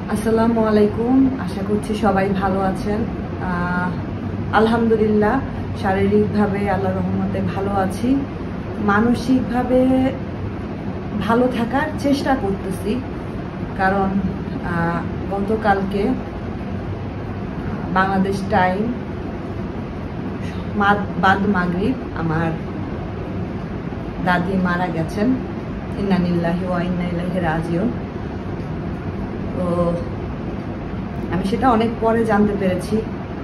আসসালামু আলাইকুম। আশা করছি সবাই ভালো আছেন। আলহামদুলিল্লাহ শারীরিকভাবে আল্লাহর রহমতে ভালো আছি। মানসিকভাবে ভালো থাকার চেষ্টা করতেছি, কারণ গতকালকে বাংলাদেশ টাইম বাদ মাগরিব আমার দাদি মারা গেছেন। ইন্না লিল্লাহি ওয়া ইন্না ইলাইহি রাজিউন। তো আমি সেটা অনেক পরে জানতে পেরেছি,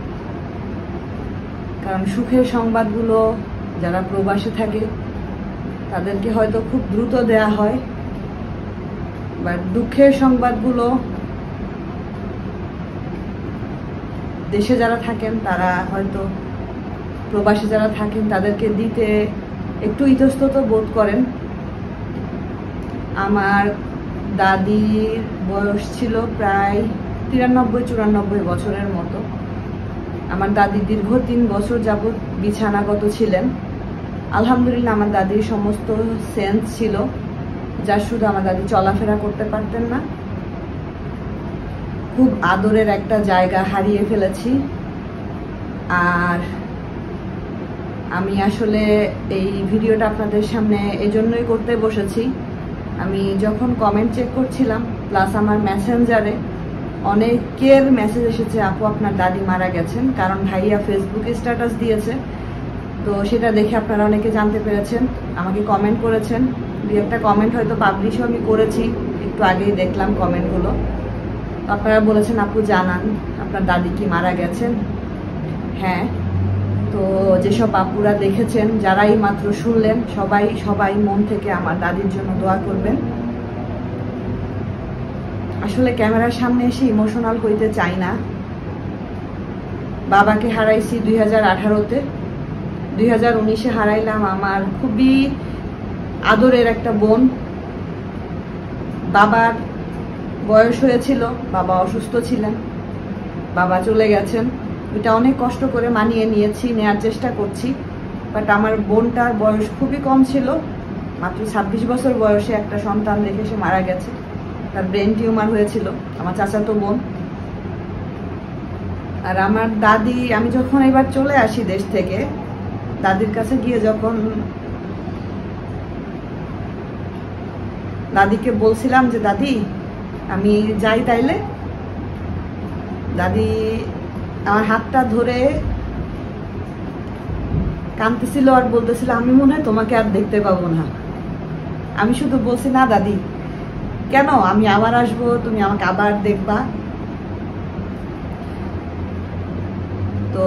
কারণ সুখের সংবাদগুলো যারা প্রবাসে থাকে তাদেরকে হয়তো খুব দ্রুত দেয়া হয়, বাট দুঃখের সংবাদগুলো দেশে যারা থাকেন তারা হয়তো প্রবাসে যারা থাকেন তাদেরকে দিতে একটু ইতস্তত বোধ করেন। আমার দাদির বয়স ছিল প্রায় 93-94 বছরের মতো। আমার দাদি দীর্ঘ 3 বছর যাবৎ বিছানাগত ছিলেন। আলহামদুলিল্লাহ আমার দাদির সমস্ত সেন্স ছিল, যা শুধু আমার দাদি চলাফেরা করতে পারতেন না। খুব আদরের একটা জায়গা হারিয়ে ফেলেছি। আর আমি আসলে এই ভিডিওটা আপনাদের সামনে এজন্যই করতে বসেছি। আমি যখন কমেন্ট চেক করছিলাম, প্লাস আমার মেসেঞ্জারে অনেকের মেসেজ এসেছে, আপু আপনার দাদি মারা গেছেন, কারণ ভাইয়া ফেসবুকে স্ট্যাটাস দিয়েছে। তো সেটা দেখে আপনারা অনেকে জানতে পেরেছেন, আমাকে কমেন্ট করেছেন। দুই একটা কমেন্ট হয়তো পাবলিশও আমি করেছি, একটু আগেই দেখলাম কমেন্টগুলো। আপনারা বলেছেন আপু জানান আপনার দাদি কি মারা গেছেন। হ্যাঁ, তো যেসব আপুরা দেখেছেন, যারাই মাত্র শুনলেন, সবাই মন থেকে আমার দাদির জন্য দোয়া করবেন। আসলে ক্যামেরার সামনে এসে ইমোশনাল হইতে চাই না। বাবাকে হারাইছি 2018-তে, 2019-এ হারাইলাম আমার খুবই আদরের একটা বোন। বাবার বয়স হয়েছিল, বাবা অসুস্থ ছিলেন, বাবা চলে গেছেন। এটা অনেক কষ্ট করে মানিয়ে নিয়েছি, নেয়ার চেষ্টা করছি। বাট আমার বোনটার বয়স খুবই কম ছিল, মাত্র 26 বছর বয়সে একটা সন্তান রেখে সে মারা গেছে। তার ব্রেন টিউমার হয়েছিল, আমার চাচাতো বোন। আর আমার দাদি, আমি যখন এবার চলে আসি দেশ থেকে, দাদির কাছে গিয়ে যখন দাদিকে বলছিলাম যে দাদি আমি যাই তাইলে, দাদি আমার হাতটা ধরে কাঁদতেছিল আর বলতেছিল আমি মনে হয় তোমাকে আর দেখতে পাবো না। আমি শুধু বলছি না দাদি কেন, আমি আবার আসবো, তুমি আমাকে আবার দেখবা। তো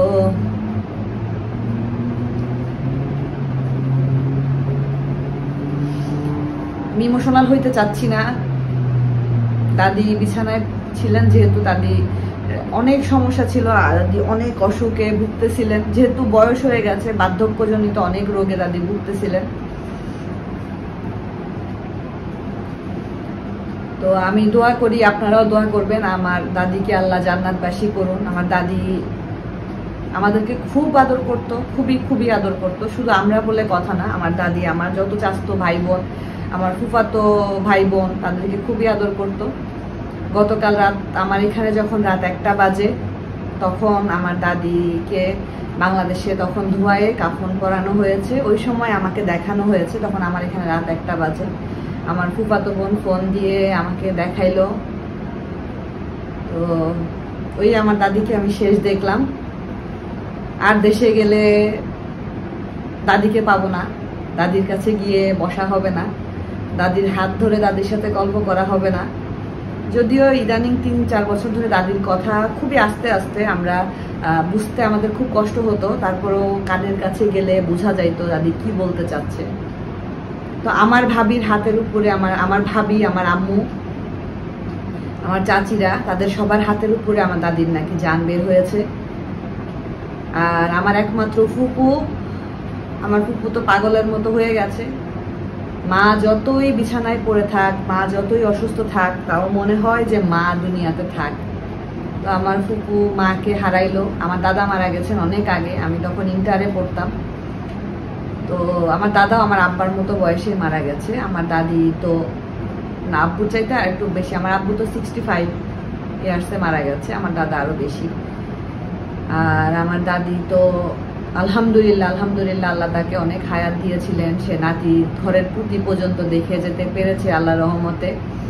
আমি ইমোশনাল হইতে চাচ্ছি না। দাদি বিছানায় ছিলেন, যেহেতু দাদি অনেক সমস্যা ছিল, দাদি অনেক অসুখে ভুগতেছিলেন, যেহেতু বয়স হয়ে গেছে, বার্ধক্যজনিত অনেক রোগে দাদি ভুগতেছিলেন। তো আমি দোয়া করি, আপনারাও দোয়া করবেন, আমার দাদিকে আল্লাহ জান্নাতবাসী করুন। আমার দাদি আমাদেরকে খুব আদর করতো, খুবই আদর করতো। শুধু আমরা বলে কথা না, আমার দাদি আমার যত চাচাতো ভাই বোন, আমার ফুফাতো ভাই বোন, তাদেরকে খুবই আদর করতো। গতকাল রাত আমার এখানে যখন রাত 1টা বাজে, তখন আমার দাদিকে বাংলাদেশে তখন ধোয়ায়ে কাফন পরানো হয়েছে। ওই সময় আমাকে দেখানো হয়েছে, তখন আমার এখানে রাত 1টা বাজে। আমার ফুফাতো বোন ফোন দিয়ে আমাকে দেখাইলো। তো ওই আমার দাদিকে আমি শেষ দেখলাম। আর দেশে গেলে দাদিকে পাবো না, দাদির কাছে গিয়ে বসা হবে না, দাদির হাত ধরে দাদির সাথে গল্প করা হবে না। যদিও ইদানিং 3-4 বছর ধরে দাদির কথা খুবই আস্তে আস্তে আমরা বুঝতে আমাদের খুব কষ্ট হতো, তারপরেও কানের কাছে গেলে বোঝা যাইতো দাদি কি বলতে চাচ্ছে। তো আমার ভাবির হাতের উপরে, আমার ভাবি, আমার আম্মু, আমার চাচিরা, তাদের সবার হাতের উপরে আমার দাদির নাকি জান বের হয়েছে। আর আমার একমাত্র ফুপু, আমার ফুপু তো পাগলের মতো হয়ে গেছে। মা যতই বিছানায় পড়ে থাক, মা যতই অসুস্থ থাক, তাও মনে হয় যে মা দুনিয়াতে থাক। তো আমার ফুপু মাকে হারাইলো। আমার দাদা মারা গেছেন অনেক আগে, আমি তখন ইন্টারে পড়তাম। তো আমার দাদাও আমার আব্বার মতো বয়সে মারা গেছে। আমার দাদি তো না, আব্বুর চাইতে একটু বেশি, আমার আব্বু তো 65, ইয়ার্সে মারা গেছে, আমার দাদা আরো বেশি। আর আমার দাদি তো আলহামদুলিল্লাহ আলহামদুলিল্লাহ আল্লাহ তাকে অনেক হায়াত দিয়েছিলেন, সে নাতি ঘরের পুঁতি পর্যন্ত দেখে যেতে পেরেছে আল্লাহ রহমতে।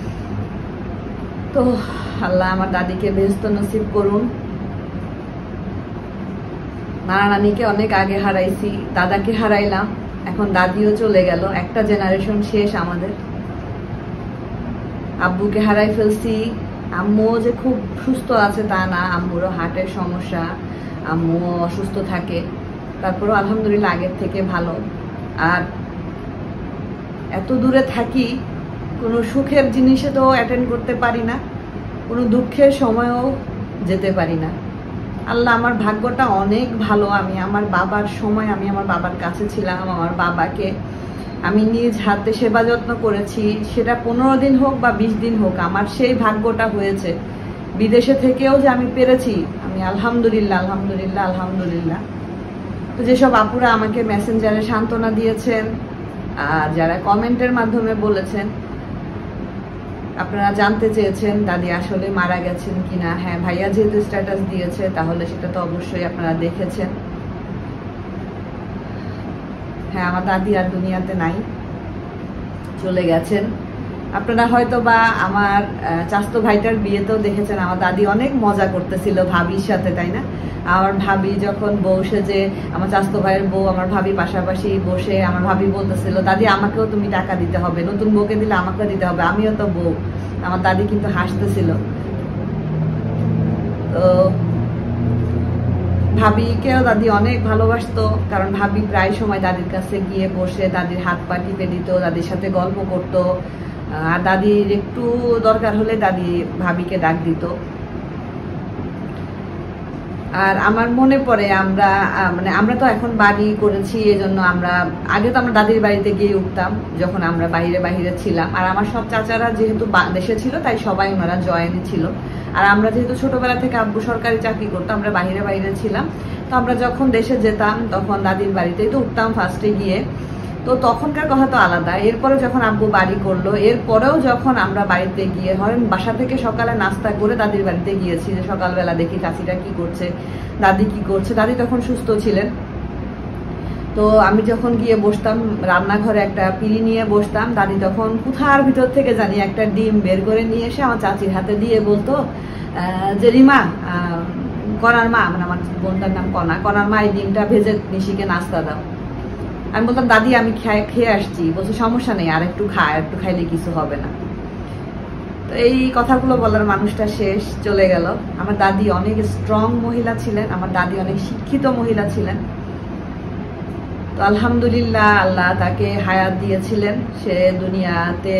তো আল্লাহ আমার দাদিকে বেহেশত নসিব করুন। নানা নানিকে অনেক আগে হারাইছি, দাদাকে হারাইলাম, এখন দাদিও চলে গেল, একটা জেনারেশন শেষ আমাদের। আব্বুকে হারাই ফেলছি। আম্মু যে খুব সুস্থ আছে তা না, আম্মুরও হার্টের সমস্যা, আম্মু অসুস্থ থাকে, তারপরও আলহামদুলিল্লাহ আগের থেকে ভালো। আর এত দূরে থাকি, কোনো সুখের জিনিসে তো অ্যাটেন্ড করতে পারি না, কোনো দুঃখের সময়ও যেতে পারি না। আল্লাহ আমার ভাগ্যটা অনেক ভালো। আমি আমার বাবার সময় আমি আমার বাবার কাছে ছিলাম, আমার বাবাকে আমি নিজ হাতে সেবা যত্ন করেছি, সেটা 15 দিন হোক বা 20 দিন হোক, আমার সেই ভাগ্যটা হয়েছে। বিদেশে থেকেও যে আমি পেরেছি, আমি আলহামদুলিল্লাহ আলহামদুলিল্লাহ আলহামদুলিল্লাহ। তো যেসব আপুরা আমাকে মেসেঞ্জারে সান্ত্বনা দিয়েছেন আর যারা কমেন্টের মাধ্যমে বলেছেন, আপনারা জানতে চেয়েছেন দাদি আসলে মারা গেছেন কিনা। হ্যাঁ, ভাইয়া যেহেতু স্ট্যাটাস দিয়েছে তাহলে সেটা তো অবশ্যই আপনারা দেখেছেন। হ্যাঁ, আমার দাদি আর দুনিয়াতে নাই, চলে গেছেন। আপনারা হয়তো বা আমার চাচাতো ভাইটার বিয়েতেও দেখেছেন আমার দাদি অনেক মজা করতেছিল ভাবির সাথে, তাই না? আমার ভাবি যখন বউ সেজে, আমার চাচাতো ভাইয়ের বউ আমার ভাবি পাশাপাশি বসে, আমার ভাবি বলতেছিল দাদি আমাকেও তুমি টাকা দিতে হবে, নতুন বউকে দিলে আমাকেও দিতে হবে, আমিও তো বউ। আমার দাদি কিন্তু হাসতেছিল। তো ভাবিকেও দাদি অনেক ভালোবাসতো, কারণ ভাবি প্রায় সময় দাদির কাছে গিয়ে বসে দাদির হাত পা টিপে দিত, দাদির সাথে গল্প করতো। আর দাদির একটু দরকার হলে দাদি ভাবিকে ডাক দিত। আর আমার মনে পড়ে আমরা তো এখন বাড়ি করেছি, এই জন্য আমরা আগে তো আমরা দাদির বাড়িতে গিয়ে উঠতাম যখন আমরা বাইরে বাইরে ছিলাম। আর আমার সব চাচারা যেহেতু দেশে ছিল তাই সবাই ওনারা জয়েনই ছিল। আর আমরা যেহেতু ছোটবেলা থেকে আব্বু সরকারি চাকরি করতো, আমরা বাইরে বাইরে ছিলাম। তো আমরা যখন দেশে যেতাম তখন দাদির বাড়িতেই তো উঠতাম ফার্স্টে গিয়ে। তো তখনকার কথা তো আলাদা। এরপরে যখন আব্বু বাড়ি করলো, এরপরেও যখন আমরা বাড়িতে গিয়ে হয় বাসা থেকে সকালে নাস্তা করে দাদির বাড়িতে গিয়েছি, যে সকালবেলা দেখি চাচিটা কি করছে, দাদি কি করছে। দাদি তখন সুস্থ ছিলেন। তো আমি যখন গিয়ে বসতাম রান্নাঘরে, একটা পিড়ি নিয়ে বসতাম, দাদি তখন কোথার ভিতর থেকে জানি একটা ডিম বের করে নিয়ে এসে আমার চাচির হাতে দিয়ে বলতো যে রিমা, কনার মা, মানে আমার বোনটার নাম কনা, কনার মা এই ডিমটা ভেজে নিশিকে নাস্তা দাও। আমি বলতাম দাদি আমি খেয়ে আসছি। বলছে সমস্যা নেই, আর একটু খাইলে কিছু হবে না। তো এই কথাগুলো বলার মানুষটা শেষ, চলে গেল। আমার দাদি অনেক স্ট্রং মহিলা ছিলেন, আমার দাদি অনেক শিক্ষিত মহিলা ছিলেন। তো আলহামদুলিল্লাহ আল্লাহ তাকে হায়াত দিয়েছিলেন, সে দুনিয়াতে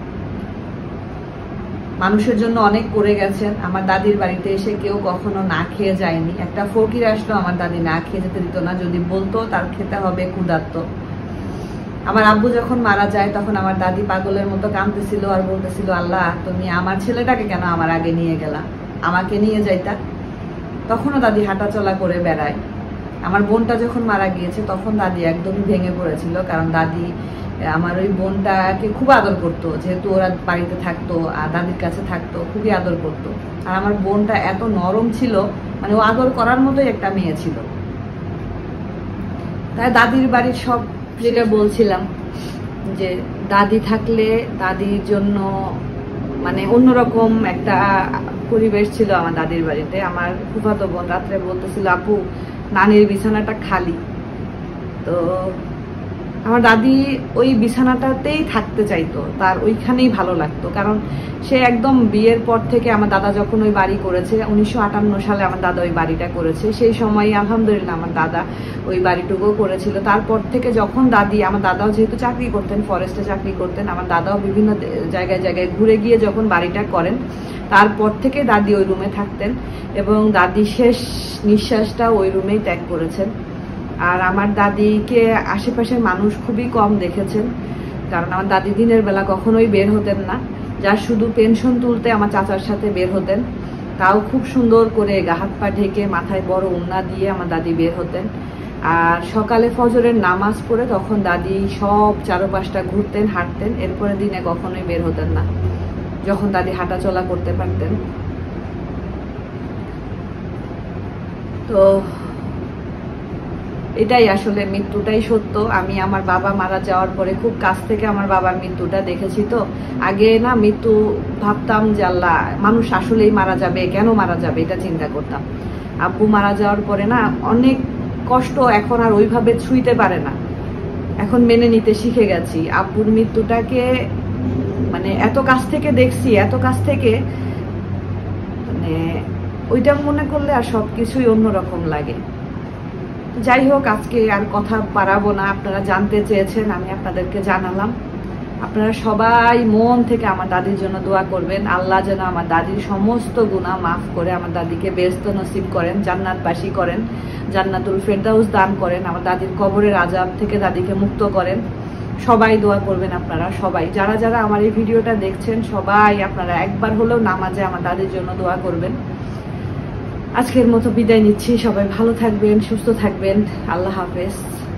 মানুষের জন্য অনেক করে গেছেন। আমার দাদির বাড়িতে এসে কেউ কখনো না খেয়ে যায়নি। একটা ফকির আসলো আমার দাদি না খেয়ে যেতে দিত না, যদি বলতো তার খেতে হবে ক্ষুধার্ত। আমার আব্বু যখন মারা যায় তখন আমার দাদি পাগলের মতো কাঁদতেছিল আর বলতেছিল আল্লাহ তুমি আমার ছেলেটাকে কেন আমার আগে নিয়ে গেলা, আমাকে নিয়ে যাইতা। তখনও দাদি হাঁটাচলা করে বেড়ায়। আমার বোনটা যখন মারা গিয়েছে তখন দাদি একদমই ভেঙে পড়েছিল, কারণ দাদি আমার ওই বোনটাকে খুব আদর করতো, যেহেতু ওরা বাড়িতে থাকতো আর দাদির কাছে থাকতো, খুবই আদর করতো। আর আমার বোনটা এত নরম ছিল, মানে ও আদর করার মতোই একটা মেয়ে ছিল। তাই দাদির বাড়ির সব, যেটা বলছিলাম যে দাদি থাকলে দাদির জন্য মানে অন্যরকম একটা পরিবেশ ছিল আমার দাদির বাড়িতে। আমার ফুফাতো বোন রাত্রে বলতেছিল আপু নানির বিছানাটা খালি। তো আমার দাদি ওই বিছানাটাতেই থাকতে চাইতো, তার ওইখানেই ভালো লাগতো। কারণ সে একদম বিয়ের পর থেকে, আমার দাদা যখন ওই বাড়ি করেছে 1958 সালে আমার দাদা ওই বাড়িটা করেছে, সেই সময় আলহামদুলিল্লাহ আমার দাদা ওই বাড়িটুকুও করেছিল। তারপর থেকে যখন দাদি, আমার দাদাও যেহেতু চাকরি করতেন, ফরেস্টে চাকরি করতেন, আমার দাদাও বিভিন্ন জায়গায় জায়গায় ঘুরে গিয়ে যখন বাড়িটা করেন, তারপর থেকে দাদি ওই রুমে থাকতেন এবং দাদি শেষ নিঃশ্বাসটা ওই রুমেই ত্যাগ করেছেন। আর আমার দাদিকে আশেপাশের মানুষ খুবই কম দেখেছেন, কারণ আমার দাদি দিনের বেলা কখনোই বের হতেন না। যার শুধু পেনশন তুলতে আমার চাচার সাথে বের হতেন, তাও খুব সুন্দর করে গা হাত পা ঢেকে মাথায় বড় ওড়না দিয়ে আমার দাদি বের হতেন। আর সকালে ফজরের নামাজ পড়ে তখন দাদি সব চারপাশটা ঘুরতেন, হাঁটতেন, এরপরে দিনে কখনোই বের হতেন না, যখন দাদি হাঁটাচলা করতে পারতেন। তো এটাই আসলে, মৃত্যুটাই সত্য। আমি আমার বাবা মারা যাওয়ার পরে খুব কাছ থেকে আমার বাবার মৃত্যুটা দেখেছি। তো আগে না মৃত্যু ভাবতাম যে আল্লাহ, মানুষ আসলেই মারা যাবে, কেন মারা যাবে, এটা চিন্তা করতাম। আব্বু মারা যাওয়ার পরে না অনেক কষ্ট এখন আর ওইভাবে ছুঁইতে পারে না, এখন মেনে নিতে শিখে গেছি। আব্বুর মৃত্যুটাকে মানে এত কাছ থেকে দেখছি, এত কাছ থেকে, মানে ওইটা মনে করলে আর সবকিছুই অন্যরকম লাগে। যাই হোক, আজকে আর কথা বাড়াবো না, আপনারা জানতে চেয়েছেন, আমি আপনাদেরকে জানালাম। আপনারা সবাই মন থেকে আমার দাদির জন্য দোয়া করবেন। আল্লাহ যেন আমার দাদির সমস্ত গুনাহ মাফ করে আমার দাদিকে বেহেশত নসিব করেন, জান্নাতবাসী করেন, জান্নাতুল ফেরদাউস দান করেন, আমার দাদির কবরের আযাব থেকে দাদিকে মুক্ত করেন। সবাই দোয়া করবেন আপনারা, সবাই যারা যারা আমার এই ভিডিওটা দেখছেন, সবাই আপনারা একবার হলেও নামাজে আমার দাদির জন্য দোয়া করবেন। আজকের মতো বিদায় নিচ্ছি, সবাই ভালো থাকবেন, সুস্থ থাকবেন, আল্লাহ হাফেজ।